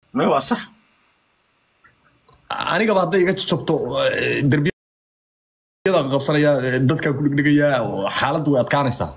ما هو صح aniga ba hadday iga jabto darbiyada qabsanaya dadka ku dhigaya xaaladdu way adkaanaysaa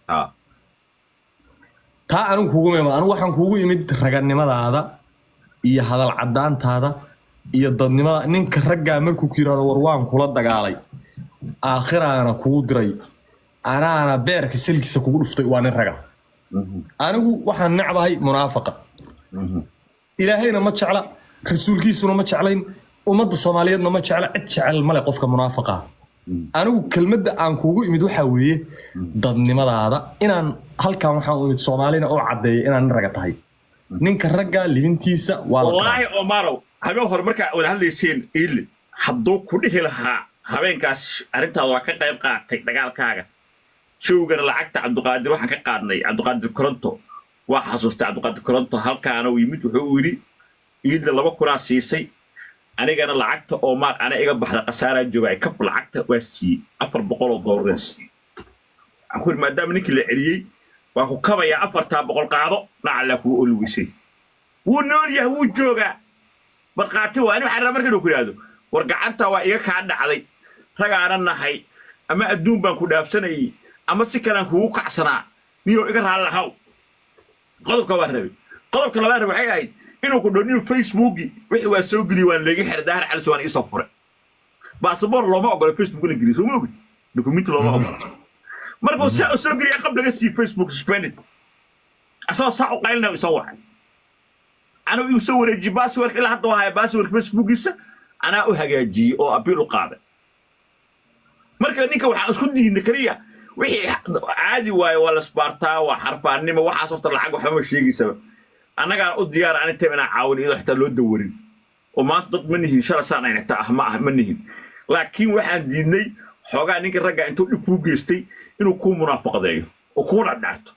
taa anigu kugu meema anigu waxaan kugu imid raganimadaada iyo hadal cadaantaada iyo dadnimada ninka ragga markuu ku yiraahdo war waan kula dagaalay aakhirana kugu diray anaana beerka silkiisa kugu dhuftay waa nin raga anigu waxaan nacbahay munaafiqa ilaahayna ma jecla rasuulkiisuna ma jeclayn ummadda Soomaaliyeedna ma jecla cid jecel male qofka munaafiqa anigu kelmadda aan kugu imid waxa weeye dadnimadaada inaan halkan waxaan u imid Soomaalina oo cadeeyay inaan raga tahay ninka ragga libintiisa waa wallahi Omaro habeen hor marka wada hadlayseen iile hadduu ku dhihi lahaa habeenkaas arintaada waa ka qayb qaatay dagaalkaaga showgana lacagta Cabdiqaadir waxaan ka qaadnay Cabdiqaadir Koronto waa xasuustay Cabdiqaadir Koronto halkaana uu yimid wuxuu yiri iidda 2 kuna siisay anigana lacagta Omar ana iga baxda qasaara joogay ka lacagta waa si $400 aku maadaama ninkii la celiyay waa ku kabaya 400 qaado nacala ku olwisay wuu nool yahay wuu jooga barqaati waa inuu xarra markii uu ku yiraahdo war gacanta waa iga ka dhacday ragaana nahay ama adduun baan ku dhaafsanay ama si kale ku kacsanaa niyo iga raal lahaw qodobka waa rabay qodobka labaad waxay ahayd inuu ku dhoniyo Facebook wixii waa soo geli waan leeyahay xirdaar cali soo isoo fure baasaboor looma ogolo Facebook la geli soo ma ogid document looma ogolo markuu soo geli qabla laga sii Facebook suspended asoo sax u qaylna isoo waxay أنا يسوي لي باسورد إلى حتى وهاي باسورد فيسبوك يسا أنا أهجاجي أو أبيلو قاعدة مركز نيكا وحاسكون دي نكرية وحي عادي واي ولا سبارتا وحرفان نما وحاسوفت العاق وحمل شيء يسوي أنا قاعد أديار أنا تمنع عاوني إذا حتى لو دورين وما تضد منه إن شاء الله سنة يعني ما منه لكن واحد ديني حاجة نيكا رجع أنتو لكوجستي إنه كون منافق ذي وكون عدته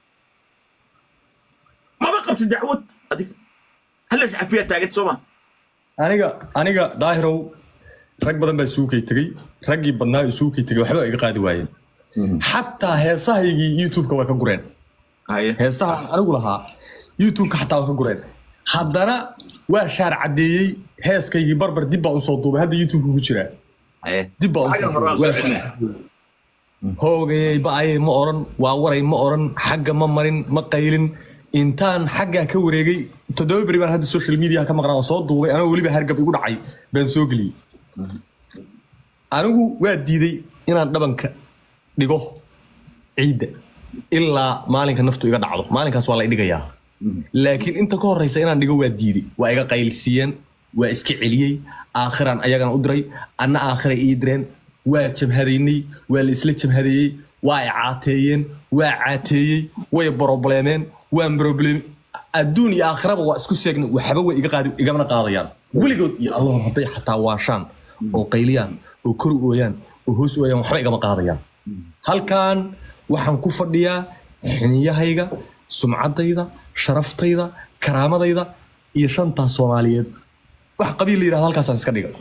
ما بقى بتدعوت هذيك هل فيها تاجت سوما aniga daahirow rag badan baa suuqay tagay ragii badnaa suuqay tagay waxba iga qaadi waayeen hatta heesahaygi YouTube-ka waa ka gureen heesaha anigu lahaa YouTube-ka hatta waa ka gureen haddana waa shaar cadeeyay heeskaygi barbar dib baa u soo duubay hadda YouTube-ku ku jira dib baa u soo duubay hoogay baay ma oran waa waray ma oran xagga ma marin ma qaylin intaan xagga ka wareegay toddoba bari baan hadda social media ka maqnaa oo soo duubay anoo waliba hargab igu dhacay baan soo galiyay anigu waa diiday inaan dhabanka dhigo ciida ilaa maalinka naftu iga dhacdo maalinkaas waa la dhigayaa laakiin inta ka horeysa inaan dhigo waa diiday waa iga qaylsiiyeen waa iska celiyay aakhiran ayagana u diray anna aakhira ii direen waa jabhadaynay waa la isla jabhadeeyay waa caateeyeen waa caateeyay way problemeen waan problem adduun iyo aakhiraba waa isku seegna waxba way igana qaadayaan weligood iyo Allah haday xataa waashaan oo qayliyaan oo kor u ooyaan oo hoos u ooyaan waxba igama qaadayaan halkan waxaan ku fadhiyaa xiniyahayga sumcadayda sharaftayda karaamadayda iyo shanta Soomaaliyeed wax qabiil la yiraahdo halkaas aan iska dhigo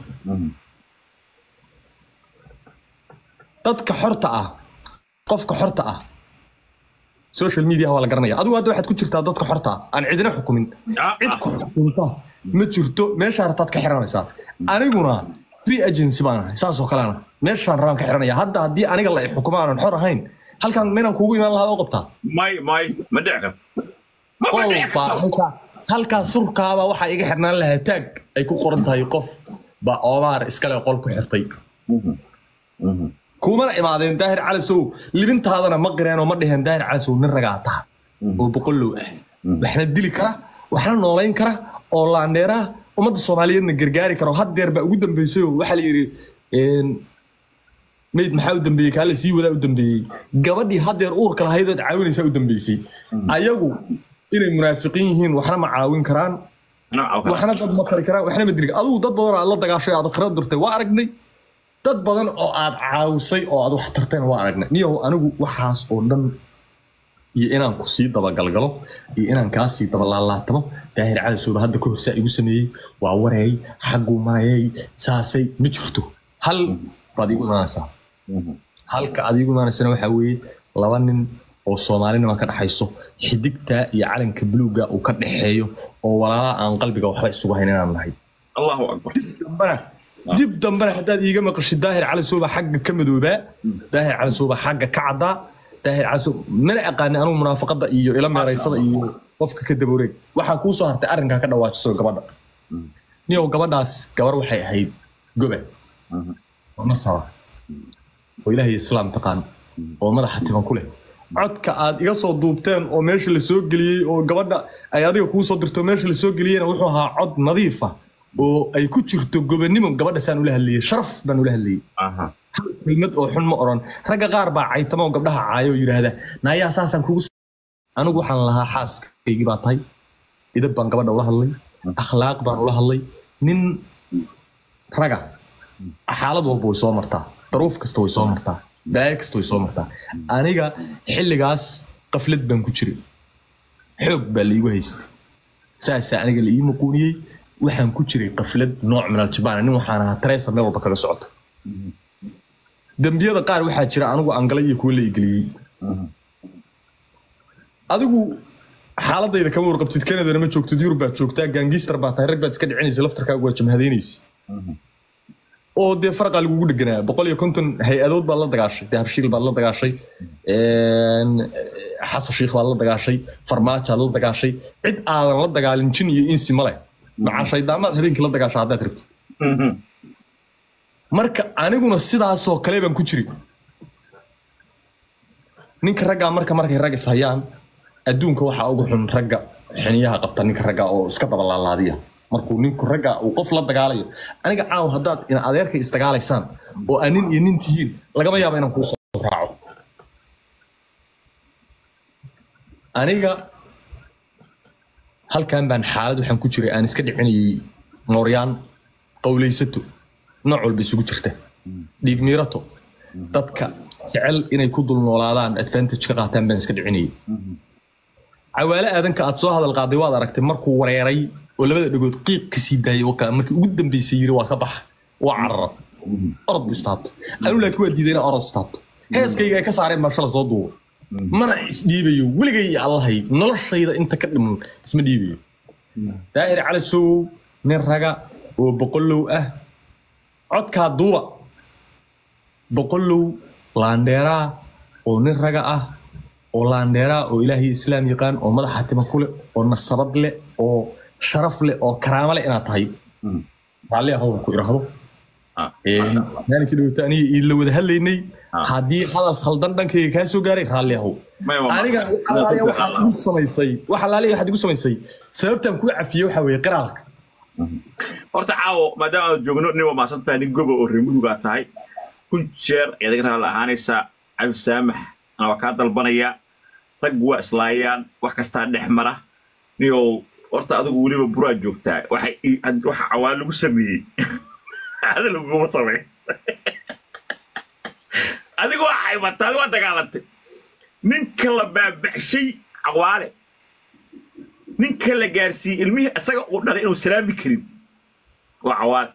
dadka xorta ah qofka xorta ah social media waa la garanaya adigu hadda waxaad ku jirtaa dadka xorta aan cidina xukumin cid ku xukunta ma jirto meesha hartaad ka xiranaysaa aniguna free agency baan saas oo kale meeshaan rabaan ka xiranaya hadda haddii aniga la xukumaan aan xor ahayn halkan meelan kuugu imaan lahaa oo qabtaa ma dhicka halka surkaaba waxa iga xirnaan lahaa tag ay ku qoran tahay qof ba Omar iskale qol ku xirtay كومنا إمادين داهر على سو لبنت هذا أنا مقرن وما دهن داهر على سو نرجعتها وبقوله إحنا الدليل كره وإحنا نولين كره أولا نرى وما الصوماليين الجرجاري كره حد يربى قدام بيسوي وحلي ميت محاول دم بيك على سي وذا قدام بي جوادي حد يرقور كره هيدا تعاون يسوي قدام بيسي أيوه إن المنافقين هين وإحنا معاون كران وإحنا ضد مقر كران وإحنا مدري أدو ضد بدر الله دقاشة هذا خراب درته وأرجني dad badan oo aad caawisay oo aad wax tarteen waa aragnay niyo anigu waxaas oo dhan iyo inaan ku sii daba galgalo iyo inaan ka sii daba laalaatamo daahir cali soo hadda ku horsa igu sameeyay waa wareey xaqu maayay saasay ma jirto hal badigu naasa halka adigu naasana waxa weeye laba nin oo Soomaalina ka dhaxayso xidigta iyo calanka buluuga uu ka dhaxeeyo oo walaala aan qalbiga waxba isugu hayn inaan nahay Allahu akbar dib dambana hadaad iiga maqashid daahir cali sooba xagga ka madooba daahir cali sooba xagga ka cada daahir cali sooba mana aqaan anu munaafaqada iyo ila meeraysada iyo qofka ka daboreeg waxa ku soo hartay arrinka ka dhawaajiso gabadha niyo gabadhaas gabar waxay ahayd gobol nasara oo ilaahay islaam taqaan oo madaxa tiban ku leh codka aad iga soo duubteen oo meesha la soo galiyay oo gabadha ay adiga ku soo dirto meesha la soo galiyayna wuxuu ahaa cod nadiif ah oo ay ku jirto gobonimo gabadha saan u la hadlayay sharaf baan u la hadlayay kelmad oo xun ma oran ragga qaar baa caytamo gabdhaha caayo yiraahda naayaa saasan kugu anigu waxaan lahaa xaaskaygii baa tahay idab baan gabadha ula hadlay akhlaaq baan ula hadlay nin raga xaalad walba way soo martaa daruuf kasta way soo martaa daayir kasta way soo martaa aniga xilligaas qaflad baan ku jiray xoog baa la igu haystay saasa aniga la ii muquuniyay waxaan ku jiray qaflad nooc min al-jabaan nin waxaan ahaa Teresa meel walba kaga socota dambiyada qaar waxaa jira anigu aan galay iyo kuwa la igeliyay adigu xaaladayda kama warqabtid Canada ma joogtid Yurub baad joogtaa gangster baad tahay rag baad iska dhicinaysa laftarkaagu waa jamhadeynaysa oo dee farqa lagu dhiganaa 150 hay-adood baa la dagaashay dahabshiil baa la dagaashay xasan sheekh baa la dagaashay farmaajo la dagaashay cid aadan la dagaalin jin iyo insi male maca shaydaamad habeenkii la dagaashay hadaad rabtid marka aniguna sidaas oo kale baan ku jiray ninka ragga markay rag is hayaan adduunka waxa ugu xun ragga xiniyaha qabta ninka ragga oo iska dabalaalaadiya markuu ninku ragga uu qof la dagaalayo aniga caaw hadaad in adeerka istagaalaysaan oo anin iyo nin tihiin lagama yaabo inaan ku soo raaco aniga halkan baan xaalad waxaan ku jiray aan iska dhicinayay nooryaan qowlaysato nooc walba isugu jirta dhiig miirato dadka jecel inay ku dul noolaadaan advantage ka qaataan baan iska dhicinayay cawaale aadanka aad soo hadal qaaday waad aragtay markuu wareeray oo labada dhagood qiiq ka sii daayay oo markii ugu dambeysay yiri waa ka bax waa carar orod istaabto anu laakiin waa diiday inaan orod istaabto heeskayga ay ka saareen marshal soo duubo mana isdhiibayo weligay allahay noloshayda inta ka dhiman isma dhiibayo daahir cali soo nin raga oo boqolow ah codka duuba boqolow laandheera oo nin raga ah oo laandheera oo ilaahay islaam yaqaan oo madaxa tiba kule oo nasabad leh oo sharaf leh oo karaamo leh inaad tahay raalli ah oo ku iraahdo maalinka dhawta aniga la wada hadlaynay haddii hadal khaldan dhankayga kaa soo gaaray raalli ah aniga waxaad igu samaysay sababtaan ku cafiyey waxa weeye qiraalka horta caawo maadaama aad joogno nin waa maasantahay nin gobo oo reemudugaa tahay kun jeer ayaad iga raali ahaanaysaa cabdi saamax waa kaa dalbanaya rag waa islaayaan wax kastaa dhex mara niyow horta adigu weliba buraa joogtaa waxa cawaal lagu sameeyey ada laguma samey adigu waa caybata adigu waa dagaalantay ninka la baabaxshay cawaale ninka la gaarsiiyey ilmihii isaga uu dhalay inuu salaami karin waa cawaale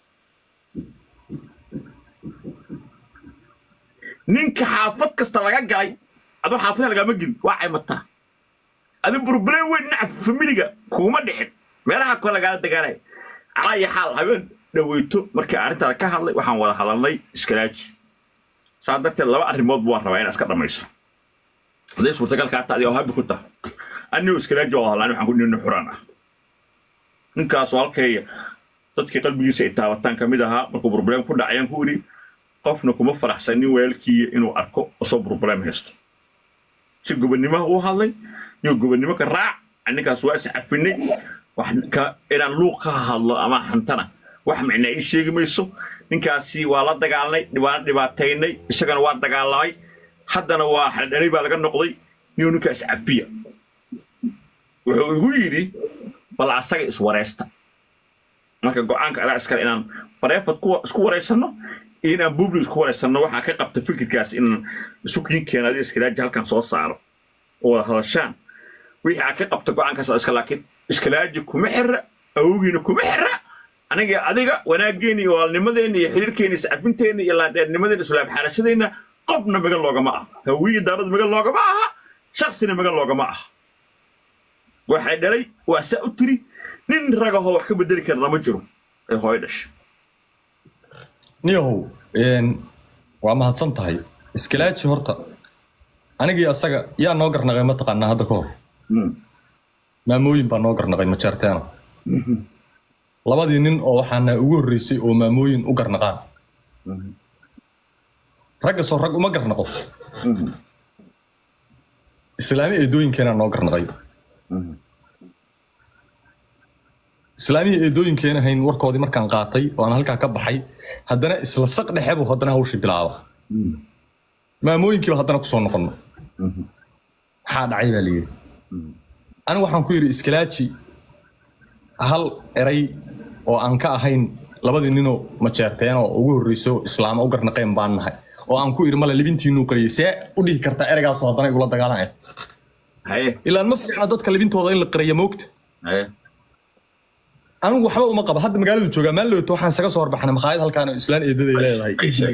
ninka xaafad kasta laga galay adoo xaafadaha lagama gelin waa caymataa adi burbuleen weyn dhinaca familiga kuma dhicin meelaha kale lagaala dagaalaya calaa iyo xaal habeen dhaweyto markii arrintaada ka hadlay waxaan wada hadalnay iskalaaji saa darteed laba arrimood waa rabaa inaad iska dhammayso hadday suurtagalkaa taadi oo habi ku tahay anigoo iskalaaji oo hadlaan waxaan ku nini xuraan ah ninkaas halkayga dadkii qalbigiisa ay taabataan ka mid ahaa markuu burbuleen ku dhacayaan ku idhi qofna kuma faraxsanin weelkii inuu arko asoo burbuleen haysto si gobonnimo uu hadlay iyo gobonnimo ka raac ninkaas waa iscafinay wax inaan luuq ka hadlo ama xantana wax macna ii sheegi mayso ninkaasi waa la dagaalnay dhibaataynay isagana waa dagaalamay haddana waa xaldhalay baa laga noqday niyo ninkaas cafiya wuxuu igu yidhi bal asaga iswareysta marka go'aanka adaa iskale inaan bareefad isku wareysano iyo inaan buubli isku wareysano waxaa ka qabta fikirkaas inaan isu kiinkeena adii iskalaaji halkan soo saaro oo wada hadashaan wixii aad ka qabta go'aankaas iska laakiin iskalaaji kuma xira awowgiina kuma xira aniga adiga wanaaggeena iyo walaalnimadeena iyo xiriirkeena iscafinteena iyo laandheernimadeena islaam xaarashadeenna qofna magan loogama aha hawiyi daaradu magan loogama aha shakhsina magan loogama ah waxay dhalay waa saa u tiri nin ragahoo wax ka bedeli karna ma jiro ee hooyo dhashay niyahow waa mahadsan tahay iskilaaji horta anigii asaga yaa noo garnaqay mataqaanaa hadda ka hor maamooyin baa noo garnaqay majeerteena labadii nin oo waxaana ugu horreysay oo maamooyin u garnaqaan ragga soo rag uma garnaqo islaami eedooyinkeena noo garnaqay islaamihii eedooyinkeena hayn warkoodii markaan qaatay oo aan halkaa ka baxay haddana isla saq dhexebu haddana hawshii bilaaba maamooyinkiiba haddana kusoo noqono maxaa dhacay baa layidhi anigu waxaan ku yidhi iskilaaji hal eray oo aan ka ahayn labadii ninoo majeerteen oo ugu horreyso islaama u garnaqeen baan nahay oo aan ku idhi male libintiinuu qariyay see u dhihi kartaa ereygaasoo haddana igula dagaalanaya ilaan ma fiicna dadka libintooda in la qariya moogta anigu waxba uma qaba hadda magaaladu joogaa maalloota waxaan isaga soo horbaxnay makhaayad halkaan oo islaan eedaday leedahay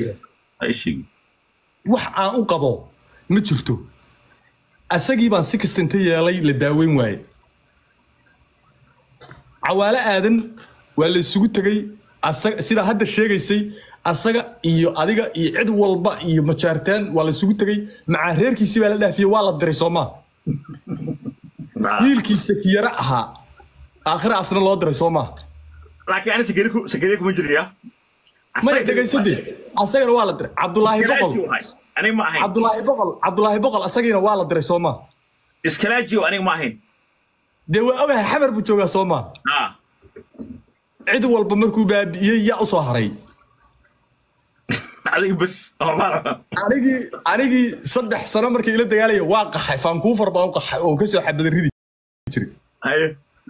wax aan u qabo ma jirto asagii baan si kasta inta yeelay la daaweyn waaye cawaale aadan waa la isugu tegey sidaa hadda sheegaysay asaga iyo adiga iyo cid walba iyo majaartaan waa la isugu tegey macaa reerkiisii baa la dhaafiyey waa la diray soomaa wiilkiisa kiyara ahaa aakhira asna loo diray soomaa laakiin ani sakariye kuma jiraya maya dhegaysadee asagana waa la diray cabdulaahi boqol aniga ma ahayn cabdulaahi boqol asagiina waa la diray soomaa iskalaajiyo aniga ma ahayn dee waa ogahay xamar buu joogaa soomaa cid walba markuu baabi'iyey yaa u soo haray adiga bas anigii 3 sano markii ila dagaalaya waa qaxay Vancouver baan u qaxay oo ka soo xabada ridi jiray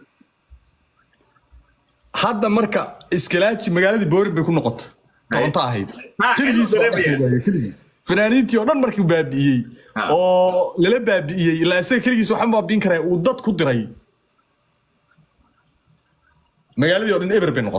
hadda marka iskilaaji magaaladii Boorin bay ku noqotay toronto ahayd kaligiis fanaaniintii oo dhan markii baabi'iyey oo lala baabi'iyey ilaa isaga kaligiis waxaan baabiin karay uu dad ku diray magaaladii oo dhan ever bay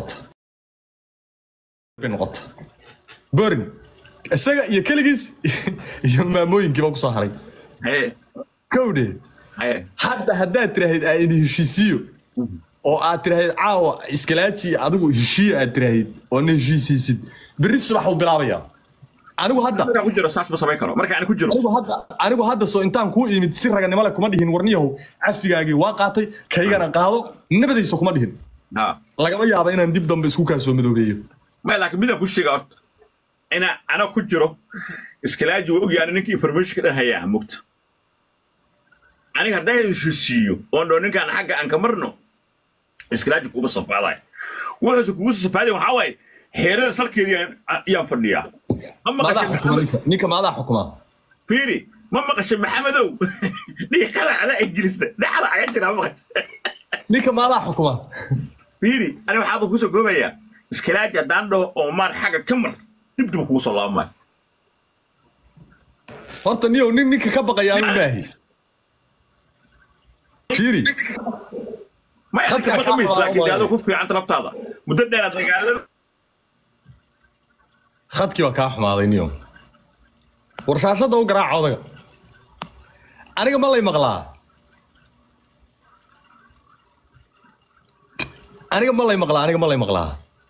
noqotay Boorin isaga iyo kaligiis iyo maamooyinkii baa ku soo haray kowde haddaad tiraahid aan heshiisiyo oo aad tiraahid caawa iskilaaji adigu heshiiyo aad tiraahid oo na heshiisiisid berri subax uu bilaabayaa anigu hadda ku jiro saas ma samayn karo marka aan ku jiro anigu hadda soo intaan ku imid si raganimo leh kuma dhihin warniyahow cafigaagii waa qaatay kaygana qaado nabadayso kuma dhihin lagama yaabo inaan dib dambe isku kaasoo madoobeeyo ma laakiin midaan ku sheega horta ana ku jiro iskilaaji waa ogyahay ninkii information ka dhan hayaa mugta aniga haddaa heshiisiyo oo dho ninkaan xagga aan ka marno iskilaaji kuuba safaaday wuxuuse kugu safaaday waxaa waaye xeerada salkeedii ayaan fadhiyaa ninka maadaa xukuma fiiri ma maqashay maxamedow dhiiqada ada ingilista dhaxda aga jira ma maqashay ninka maadaa xukuma fiiri ani waxaad ku soo goobayaa iskilaaji haddaan dhaho oo maar xagga ka mar dib kugu soo laabmay horta niyow ninka ka baqaya aanu maahi fiiri ما يخليك خميس لكن هذا كوفي عن طلبتها مدة أنا تقال خدك وكاح ماضي اليوم ورشاشة دو قراع عوضة أنا قم الله يمغلا أنا قم الله يمغلا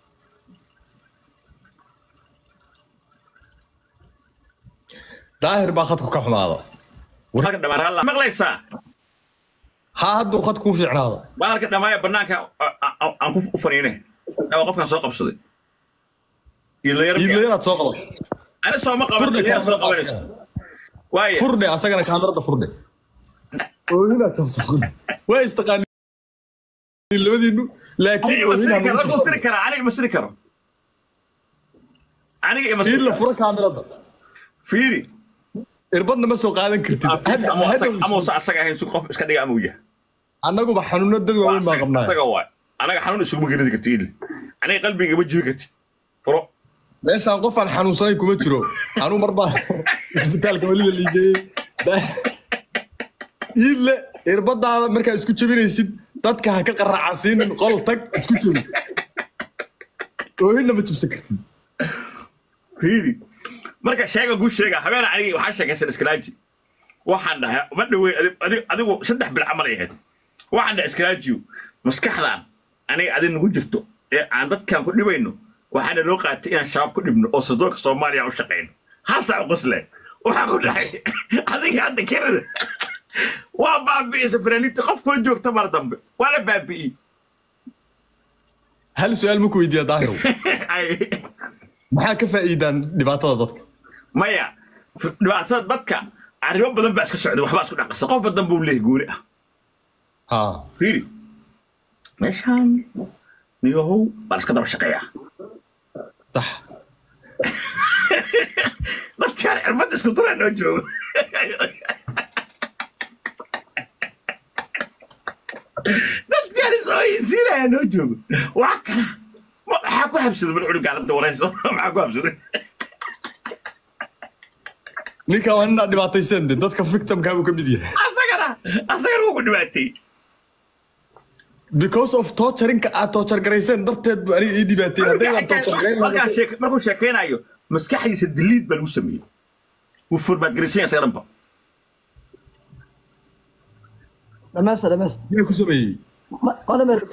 داهر با خدك وكاح ماضي ورقة دمار الله مغليسا هادو خدكم في عراضة بارك دمايا بناك أنكو أفرينه أو قفنا سوق بصدي يلا تسوق أنا سوق مقابل واي فردي أساقنا كاميرا فردي وهنا تمسخون ويستقاني اللي بدينه لكن هنا مستركر عليك مستركر عليك مستركر إلا فرق كاميرا فيري إربطنا ما سوق هذا كرتين هذا أمو ساعة هين سوق إسكان دي أموية أنا أقول بحنون الدد وين ما قمنا أنا حنون سوق مجرد كرتين أنا قلبي يبجي كرتين فرق ليش أنقف عن حنون صاير كومترو أنا مرة إسبتال كمالي اللي جاي إلا إربطنا مركز إسكوتش بيني سيد تدك هكقرع عسين قلتك إسكوتش وهنا بتمسكتين فيدي marka sheega guusheega habeen ani waxa sheegaysan iskilaaji waxaan dhahay ma dhawey adigu 3 bil camal ay ahayd waxaan dhahay iskaraajiyo maskaxdan aniga adin nagu jirto ee aan dadkan ku dhibayno waxaana loo qaatay inaan shabaab ku dhibno oo sodonka Soomaaliya u shaqeyno hal saac qosle waxaan ku dhahay adiga hadda kirada waa baabi'isa fanaaniinta qofkoo joogta mar dambe wala baabi'i hal su'aal ma ku weydiiyaa daahiro maxaa ka faa'iidaan dhibaatada dadka maya dhibaatada dadka arrimo badan baa iska socda waxba isku dhaqasa qof badan buu leeyahay gooni ah ha fiiri meeshaan niyahow baa iska daba shaqeeyaa صح dadkaan cirbada isku dura noo joogo dadkaan isoo isiinaya noo joogo waa kana maxaa ku habsada bal cunug gaalada warayso maxaa ku habsaday ninka waa inaa dhibaataysan dadka victimka uu ka mid yahay asagana wuu ku dhibaatay because of torturing aad torture garaysan darteed buu aniga ii dhibaatay haddii aan torture garayn markuu sheekeynayo maskaxdiisa diliid baa lagu sameeyey wuu formaat garaysan asaga dhanba دمست yaa ku sameeyey أنا مرة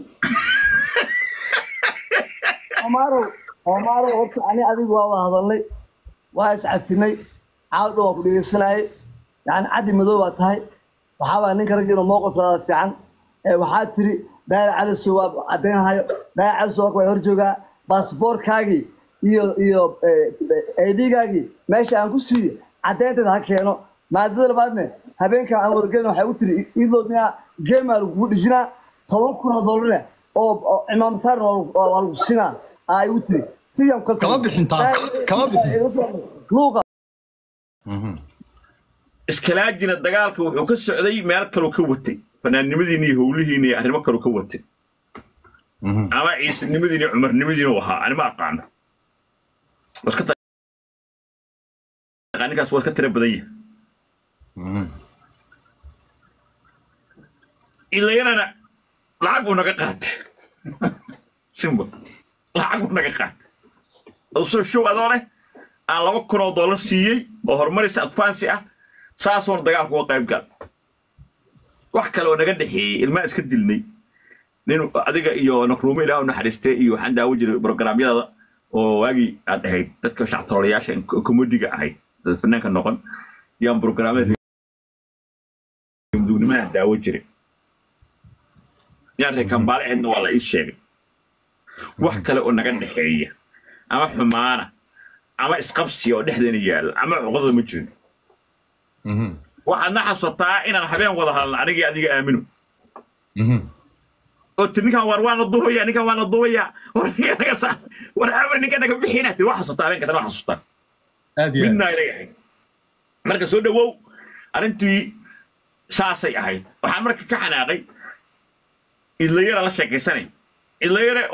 عمارو هرت أنا أبي بابا هذا اللي وايس عفني عاود وأقول يسناي يعني عادي مذوبة هاي وحاول أنك رجل موقف هذا في عن وحاتري داير على السواب عدين هاي داير على السواب ويرجوها باسبور كاجي iyo aydigaagi meesha aan ku siiyay cadeynta ha keeno maadada baadne habeenka aan wada galno waxay u tiri idoodna gamer ugu dhijina $10,000 oo imaam saar waa lagu sinaa ay u tiri sidaan kama bixin taas kama bixin luuqa iskalaajina dagaalka wuxuu ka socday meel kale ka watay fanaannimadiina iyo howlihiina iyo arrimo kale ka watay ama ciisanimadiina cumarnimadiina waxa ani ma aqaan ninkaas waa iska tira badan yahay ilayana lacag buu naga qaatay simba lacag buu naga qaatay soo show adoo leh aan $2,000 siiyey oo horumarisa advance ah saasoon dagaalku uga qayb gal wax kale oo naga dhexeeyey ilmaa iska dilnay nin adiga iyo nakruumo ilaahu naxariistay iyo waxaan daawo jiray programyada oo waagi aad ahayd dadka shacabtooleyaasha komediga ahayd dad fanaanka noqon yaan programada mudugnimaha daawo jiray yaan reekambaale ahaydna waa la ii sheegay wax kale oo naga dhexeeya ama xumaana ama isqabsi oo dhexdeena yaala ama cuqdada ma jirin waxaadna xasuusataa inaan habeen wada hadalna anigii adiga aamino oo ninkan waana duubaya ninkan waana duubaya war ama ninkan naga bixina tii wax xasuusataa habeenka tan wax xasuusataa midna ay leeyahay marka soo dhawow arrintii saasay ahayd waxaan marka ka xanaaqay idlayara la sheekaysanay idlayara